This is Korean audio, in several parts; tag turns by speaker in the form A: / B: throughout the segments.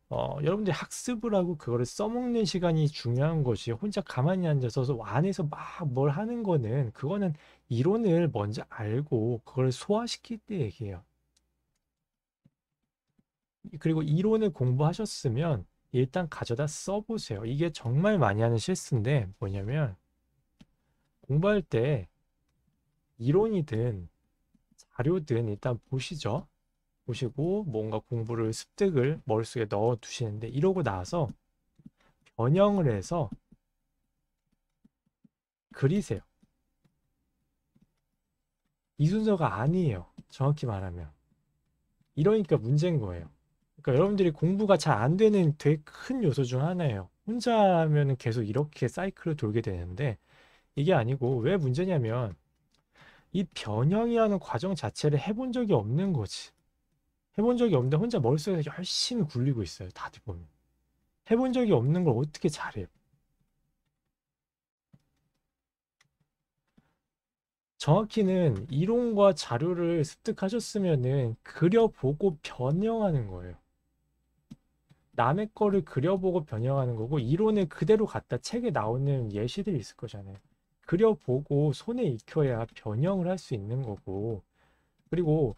A: 여러분들이 학습을 하고 그거를 써먹는 시간이 중요한 것이 혼자 가만히 앉아서 안에서 막 뭘 하는 거는 그거는 이론을 먼저 알고 그걸 소화시킬 때 얘기해요. 그리고 이론을 공부하셨으면 일단 가져다 써보세요. 이게 정말 많이 하는 실수인데 뭐냐면 공부할 때 이론이든 자료든 일단 보시죠. 보시고 뭔가 공부를 습득을 머릿속에 넣어 두시는데 이러고 나서 변형을 해서 그리세요. 이 순서가 아니에요. 정확히 말하면. 이러니까 문제인 거예요. 그러니까 여러분들이 공부가 잘 안 되는 되게 큰 요소 중 하나예요. 혼자 하면은 계속 이렇게 사이클을 돌게 되는데 이게 아니고 왜 문제냐면 이 변형이라는 과정 자체를 해본 적이 없는 거지. 해본 적이 없는데 혼자 머릿속에서 열심히 굴리고 있어요. 다들 보면. 해본 적이 없는 걸 어떻게 잘해요? 정확히는 이론과 자료를 습득하셨으면은 그려보고 변형하는 거예요. 남의 거를 그려보고 변형하는 거고 이론을 그대로 갖다 책에 나오는 예시들이 있을 거잖아요. 그려보고 손에 익혀야 변형을 할 수 있는 거고 그리고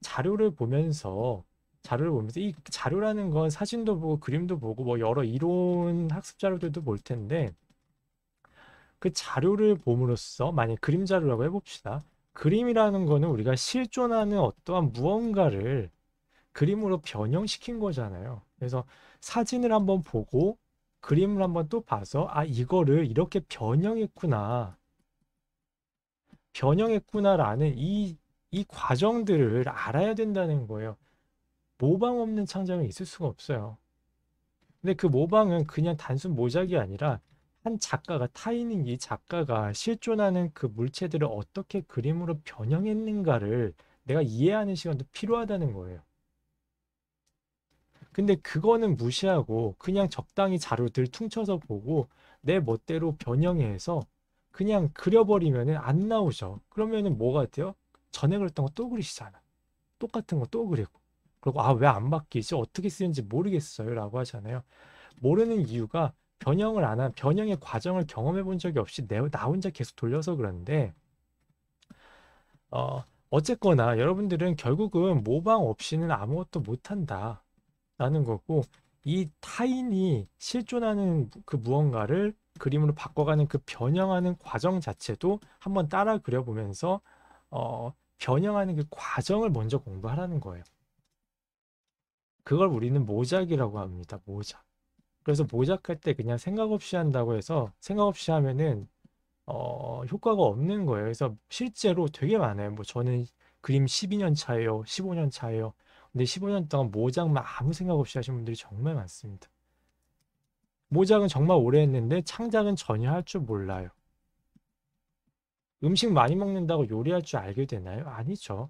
A: 자료를 보면서 이 자료라는 건 사진도 보고 그림도 보고 뭐 여러 이론 학습 자료들도 볼 텐데 그 자료를 봄으로써 만약 그림 자료라고 해봅시다. 그림이라는 거는 우리가 실존하는 어떠한 무언가를 그림으로 변형시킨 거잖아요. 그래서 사진을 한번 보고 그림을 한번 또 봐서 아 이거를 이렇게 변형했구나라는 이 과정들을 알아야 된다는 거예요. 모방 없는 창작은 있을 수가 없어요. 근데 그 모방은 그냥 단순 모작이 아니라 한 작가가 타인인 이 작가가 실존하는 그 물체들을 어떻게 그림으로 변형했는가를 내가 이해하는 시간도 필요하다는 거예요. 근데 그거는 무시하고 그냥 적당히 자료들 퉁쳐서 보고 내 멋대로 변형해서 그냥 그려버리면은 안 나오죠. 그러면은 뭐가 돼요? 전에 그렸던 거 또 그리시잖아. 똑같은 거 또 그리고. 그리고 아, 왜 안 바뀌지? 어떻게 쓰는지 모르겠어요. 라고 하잖아요. 모르는 이유가 변형의 과정을 경험해 본 적이 없이 나 혼자 계속 돌려서 그런데, 어쨌거나 여러분들은 결국은 모방 없이는 아무것도 못한다. 라는 거고, 이 타인이 실존하는 그 무언가를 그림으로 바꿔가는 그 변형하는 과정 자체도 한번 따라 그려보면서, 변형하는 그 과정을 먼저 공부하라는 거예요. 그걸 우리는 모작이라고 합니다. 모작. 그래서 모작할 때 그냥 생각 없이 한다고 해서 생각 없이 하면은 효과가 없는 거예요. 그래서 실제로 되게 많아요. 뭐 저는 그림 12년 차예요. 15년 차예요. 근데 15년 동안 모작만 아무 생각 없이 하신 분들이 정말 많습니다. 모작은 정말 오래 했는데 창작은 전혀 할 줄 몰라요. 음식 많이 먹는다고 요리할 줄 알게 되나요? 아니죠.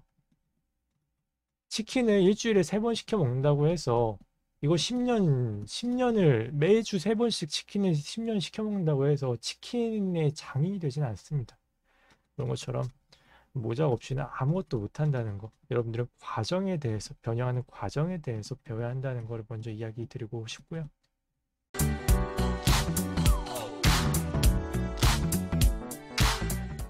A: 치킨을 일주일에 3번 시켜 먹는다고 해서 이거 10년을 매주 3번씩 치킨을 10년 시켜 먹는다고 해서 치킨의 장인이 되진 않습니다. 그런 것처럼 모작 없이는 아무것도 못한다는 거. 여러분들은 과정에 대해서, 변형하는 과정에 대해서 배워야 한다는 걸 먼저 이야기 드리고 싶고요.